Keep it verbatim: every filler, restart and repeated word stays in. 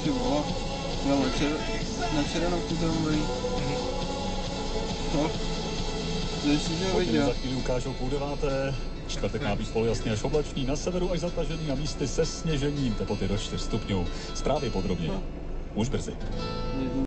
Ty vole, já na, čer, na červenovku tam mají. No, to ještě, že ho viděl. Za chvíli ukážou půl deváté. Čtvrtek má být polojasný až oblačný, na severu až zatažený a místy se sněžením, teploty do čtyř stupňů. Zprávy podrobně už brzy.